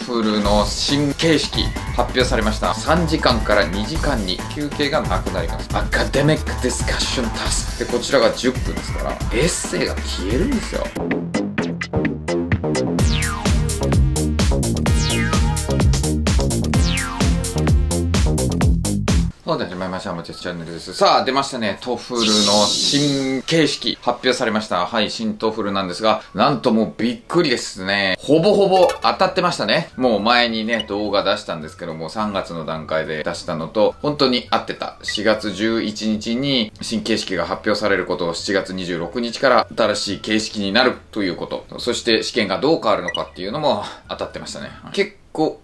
フルの新形式発表されました。3時間から2時間に休憩がなくなります。アカデミックディスカッションタスクで、こちらが10分ですからエッセイが消えるんですよ。そうで始まりました。もちチャンネルです。さあ、出ましたね。トフルの新形式発表されました。はい、新トフルなんですが、なんともうびっくりですね。ほぼほぼ当たってましたね。もう前にね、動画出したんですけども、3月の段階で出したのと、本当に合ってた。4月11日に新形式が発表されることを、7月26日から新しい形式になるということ。そして試験がどう変わるのかっていうのも当たってましたね。結構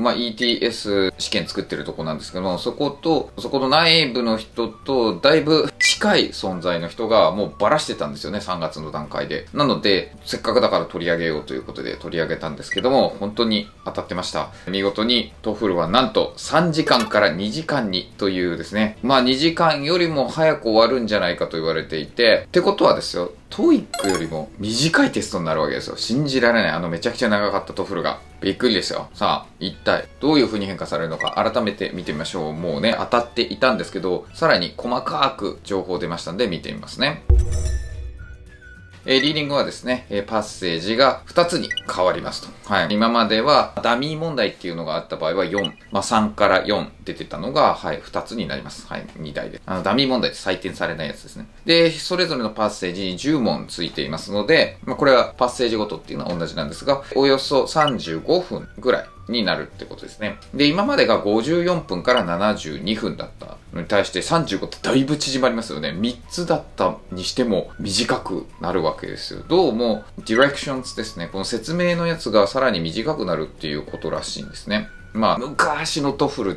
ETS 試験作ってるとこなんですけども、そこの内部の人とだいぶ近い存在の人がもうバラしてたんですよね、3月の段階で。なので、せっかくだから取り上げようということで取り上げたんですけども、本当に当たってました。見事にトフルはなんと3時間から2時間にというですね、2時間よりも早く終わるんじゃないかと言われていて、ってことはですよ、トイックよりも短いテストになるわけですよ。信じられない。めちゃくちゃ長かったトフルが。びっくりですよ。さあ、一体どういう風に変化されるのか改めて見てみましょう。もうね、当たっていたんですけど、さらに細かく情報出ましたんで見てみますね。リーディングはですね、パッセージが2つに変わりますと。はい。今まではダミー問題っていうのがあった場合は4、3から4出てたのが、はい、2つになります。はい、2台で。ダミー問題って採点されないやつですね。で、それぞれのパッセージに10問ついていますので、これはパッセージごとっていうのは同じなんですが、およそ35分ぐらいになるってことですね。で、今までが54分から72分だったのに対して35ってだいぶ縮まりますよね。3つだったにしても短くなるわけですよ。どうも、directions ですね。この説明のやつがさらに短くなるっていうことらしいんですね。昔のトフルって、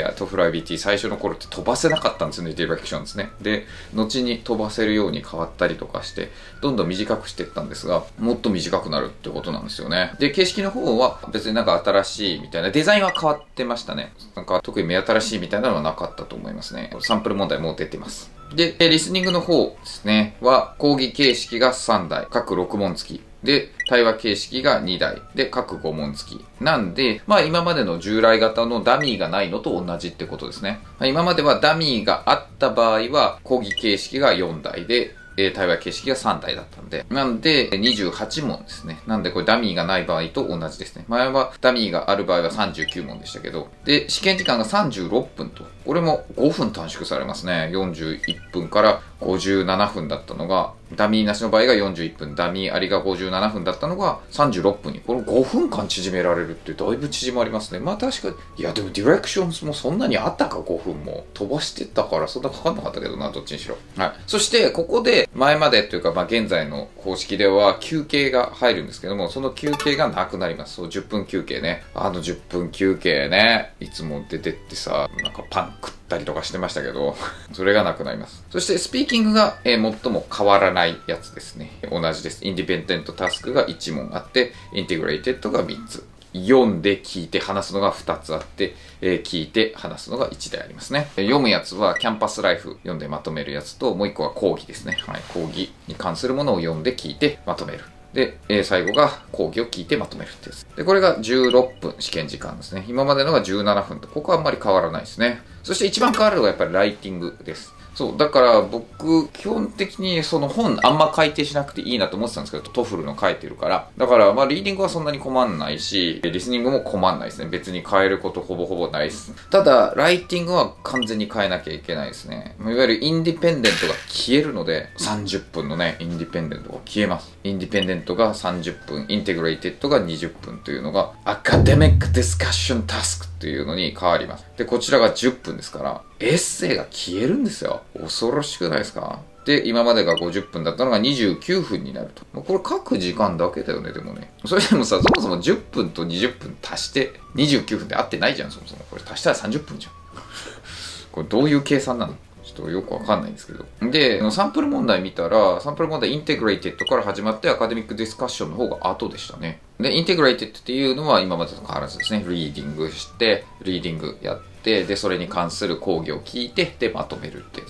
トフル IBT 最初の頃って飛ばせなかったんですよね、ディレクションですね。で、後に飛ばせるように変わったりとかして、どんどん短くしていったんですが、もっと短くなるってことなんですよね。で、形式の方は別になんか新しいみたいな、デザインは変わってましたね。なんか特に目新しいみたいなのはなかったと思いますね。サンプル問題も出てます。で、リスニングの方ですね、は講義形式が3台、各6問付き。で、対話形式が2台で各5問付き。なんで、今までの従来型のダミーがないのと同じってことですね。今まではダミーがあった場合は講義形式が4台で、対話形式が3台だったんで。なんで、28問ですね。なんで、これダミーがない場合と同じですね。前はダミーがある場合は39問でしたけど。で、試験時間が36分と。これも5分短縮されますね。41分から57分だったのが、ダミーなしの場合が41分、ダミーありが57分だったのが36分に、この5分間縮められるってだいぶ縮まりますね。確かに、いやでもディレクションズもそんなにあったか、5分も。飛ばしてたからそんなかかんなかったけどな、どっちにしろ。はい。そして、ここで、前までというか、現在の公式では休憩が入るんですけども、その休憩がなくなります。そう、10分休憩ね。10分休憩ね。いつも出てってさ、なんかパン食ったりとかしてましたけど、それがなくなります。そして、スピーキングが、最も変わらないやつですね。同じです。インディペンデントタスクが1問あって、インテグレイテッドが3つ。読んで聞いて話すのが2つあって、聞いて話すのが1台ありますね。読むやつはキャンパスライフ読んでまとめるやつと、もう1個は講義ですね。はい。講義に関するものを読んで聞いてまとめる。で、最後が講義を聞いてまとめるってやつ。で、これが16分試験時間ですね。今までのが17分と、ここはあんまり変わらないですね。そして一番変わるのがやっぱりライティングです。そう。だから僕、基本的にその本あんま改訂しなくていいなと思ってたんですけど、トフルの書いてるから。だから、リーディングはそんなに困んないし、リスニングも困んないですね。別に変えることほぼほぼないです。ただ、ライティングは完全に変えなきゃいけないですね。いわゆるインディペンデントが消えるので、30分のね、インディペンデントが消えます。インディペンデントが30分、インテグレイテッドが20分というのが、アカデミックディスカッションタスクっていうのに変わります。で、こちらが10分ですから、エッセイが消えるんですよ。恐ろしくないですか？で、今までが50分だったのが29分になると。これ書く時間だけだよね、でもね。それでもさ、そもそも10分と20分足して29分って合ってないじゃん、そもそも。これ足したら30分じゃん。これどういう計算なの？ちょっとよくわかんないんですけど。で、サンプル問題見たら、サンプル問題インテグレイテッドから始まってアカデミックディスカッションの方が後でしたね。で、インテグレイテッドっていうのは今までと変わらずですね。リーディングして、リーディングやって、で、それに関する講義を聞いて、で、まとめるってやつです。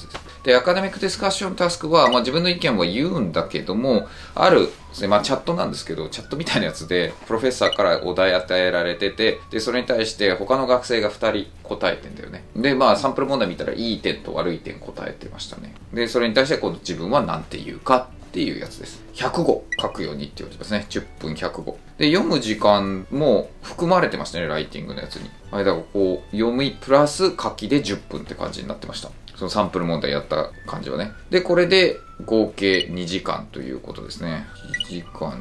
で、アカデミックディスカッションタスクは、自分の意見を言うんだけども、あるですね、チャットなんですけど、チャットみたいなやつで、プロフェッサーからお題与えられてて、で、それに対して他の学生が2人答えてんだよね。で、サンプル問題見たらいい点と悪い点答えてましたね。で、それに対して今度自分は何て言うかっていうやつです。100語書くようにって言われてますね。10分100語。で、読む時間も含まれてましたね、ライティングのやつに。だからこう、読みプラス書きで10分って感じになってました。そのサンプル問題やった感じはね。で、これで合計2時間ということですね。1時間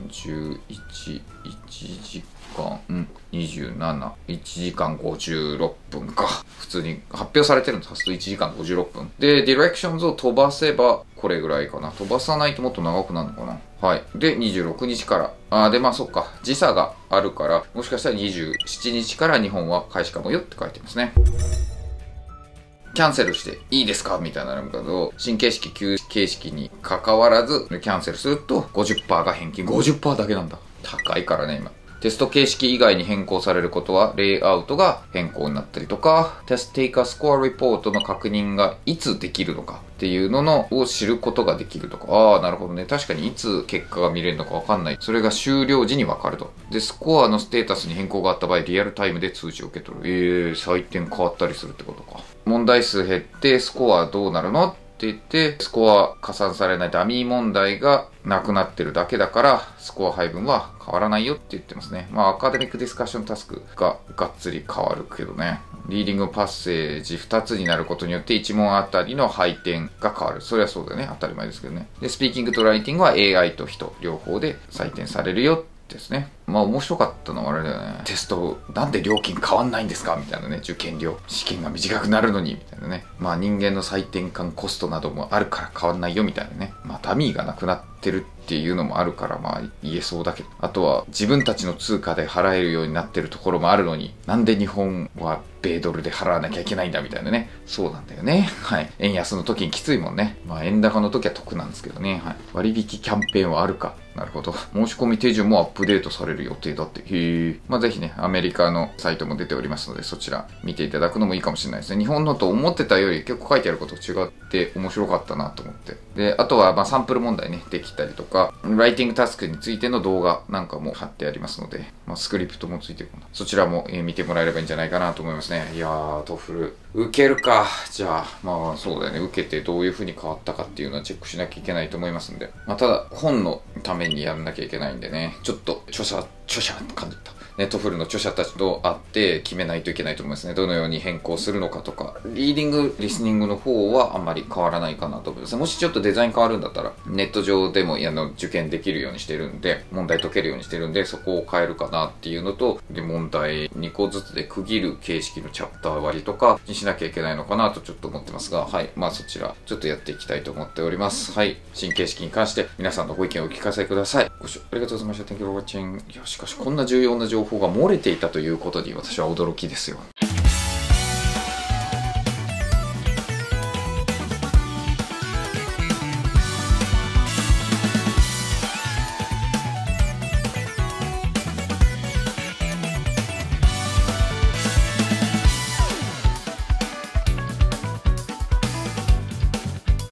11、1時間、27、1時間56分か。普通に発表されてるの足すと1時間56分。で、ディレクションズを飛ばせばこれぐらいかな。飛ばさないともっと長くなるのかな。はい。で、26日から。で、そっか。時差があるから、もしかしたら27日から日本は開始かもよって書いてますね。キャンセルしていいですかみたいなのが、新形式、旧形式に関わらず、キャンセルすると 50% が返金。50% だけなんだ。高いからね、今。テスト形式以外に変更されることは、レイアウトが変更になったりとか、テストテイカースコアリポートの確認がいつできるのかっていうのを知ることができるとか、なるほどね。確かにいつ結果が見れるのかわかんない。それが終了時にわかると。で、スコアのステータスに変更があった場合、リアルタイムで通知を受け取る。採点変わったりするってことか。問題数減ってスコアどうなるのって言って、スコア加算されないダミー問題がなくなってるだけだから、スコア配分は変わらないよって言ってますね。アカデミックディスカッションタスクががっつり変わるけどね。リーディングパッセージ2つになることによって1問あたりの配点が変わる。それはそうだよね。当たり前ですけどね。で、スピーキングとライティングは AI と人両方で採点されるよですね。面白かったのはあれだよね。テスト、なんで料金変わんないんですかみたいなね。受験料。試験が短くなるのに、みたいなね。人間の採点間コストなどもあるから変わんないよ、みたいなね。ダミーがなくなってるっていうのもあるから、言えそうだけど。あとは、自分たちの通貨で払えるようになってるところもあるのに、なんで日本は米ドルで払わなきゃいけないんだ、みたいなね。そうなんだよね。はい。円安の時にきついもんね。円高の時は得なんですけどね。はい。割引キャンペーンはあるか。なるほど。申し込み手順もアップデートされる予定だって。へえ。ぜひね、アメリカのサイトも出ておりますので、そちら見ていただくのもいいかもしれないですね。日本のと思ってたより結構書いてあること違って面白かったなと思って。で、あとはサンプル問題ね、できたりとか、ライティングタスクについての動画なんかも貼ってありますので、スクリプトもついてるかな。そちらも見てもらえればいいんじゃないかなと思いますね。いやー、トフル。受けるか。じゃあ、そうだよね。受けてどういう風に変わったかっていうのはチェックしなきゃいけないと思いますんで。ただ、本のためにやんなきゃいけないんでね。ちょっと、著者って感じだった。ネットフルの著者たちと会って決めないといけないと思いますね。どのように変更するのかとか。リーディング、リスニングの方はあんまり変わらないかなと思います。もしちょっとデザイン変わるんだったら、ネット上でも受験できるようにしてるんで、問題解けるようにしてるんで、そこを変えるかなっていうのと、で、問題2個ずつで区切る形式のチャプター割りとかにしなきゃいけないのかなとちょっと思ってますが、はい。そちら、ちょっとやっていきたいと思っております。はい。新形式に関して皆さんのご意見をお聞かせください。ご視聴ありがとうございました。Thank you for watching. いや、しかしこんな重要な情報が漏れていたということに私は驚きですよ。